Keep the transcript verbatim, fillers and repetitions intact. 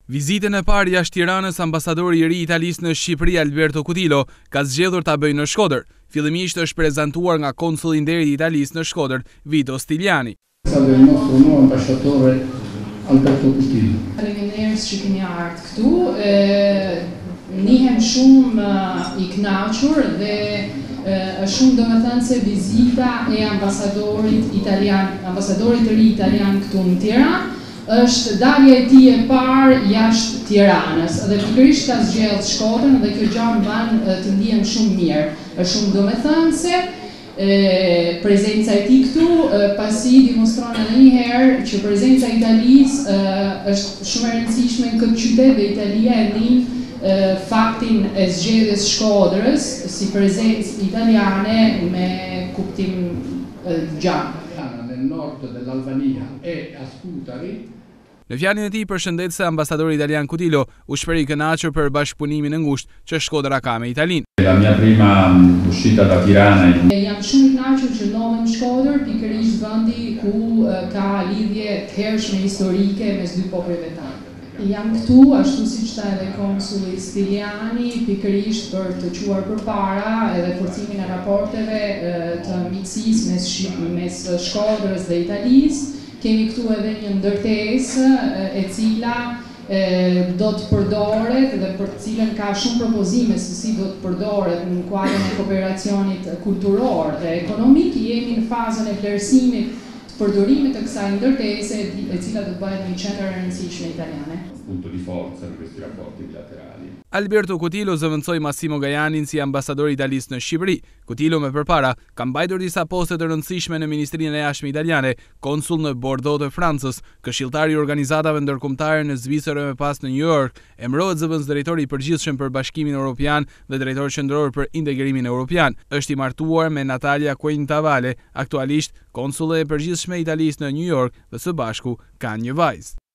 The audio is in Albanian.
Vizitën e parë jashtë Tiranës, ambasadori i ri italisë në Shqipëri Alberto Cutillo ka zgjedhur ta bëjë në Shkodër. Fillimisht është prezantuar nga konsulli i nderit i Italisë në Shkodër, Vito Stigliani. Salve il nostro nuovo ambasciatore Alberto Cutillo. Faleminderit që keni ardhur këtu. Nihem shumë i kënaqur dhe është shumë domethënëse vizita e ambasadorit italian, ambasadorit të ri italian këtu në Tiranë. Është dalja e tij e parë jashtë Tiranës dhe pikërisht ka zgjedhur Shkodrën dhe kjo gjë më bën të ndihem shumë mirë. Është shumë domethënëse prezenca e tij këtu, pasi demonstron edhe një herë që prezenca e Italisë është shumë e rëndësishme në këtë qytet dhe Italia e njeh faktin e zgjedhjes Shkodrës si prezencë italiane me kuptim gjatë. Nel nord dell'Albania e a Scutari. Në fjalën e tij përshëndetëse ambasadori italian Cutillo u shpreh i kënaqur për bashkëpunimin e ngushtë që Shkodra ka me Italinë. La mia prima uscita da Tirana. Jam shumë i kënaqur që ndodhem në Shkodër, pikërisht vendi ku ka lidhje të hershme historike mes dy popujve tanë. Jam këtu, ashtu siç tha edhe konsulli Stigliani, pikërisht për të quar përpara edhe forcimin e raporteve të miqësisë mes, mes Shkodrës dhe Italisë. Kemi këtu edhe një ndërtesë e cila e, do të përdoret dhe për të cilën ka shumë propozime se si do të përdoret në kuadrin e kooperacionit kulturor dhe ekonomik. Jemi në fazën e vlerësimit të përdorimit të kësaj ndërtese e cila do të bëhet një qendër e rëndësishme italiane. Punto di forza di questi rapporti bilaterali. Alberto Cutillo zëvendësoi Massimo Gajanin si ambasador i Italisë në Shqipëri. Cutillo më përpara ka mbajtur disa poste të rëndësishme në Ministrinë e Jashtme italiane, konsull në Bordeaux të Francës, këshilltar i organizatave ndërkombëtare në Zvicër e më pas në New York, emërohet zëvendës drejtori i përgjithshëm për Bashkimin Evropian dhe drejtor qendror për integrimin evropian. Është i martuar me Natalia Quintavalle, aktualisht konsulle e përgjithshme e Italisë në New York dhe së bashku kanë një vajzë.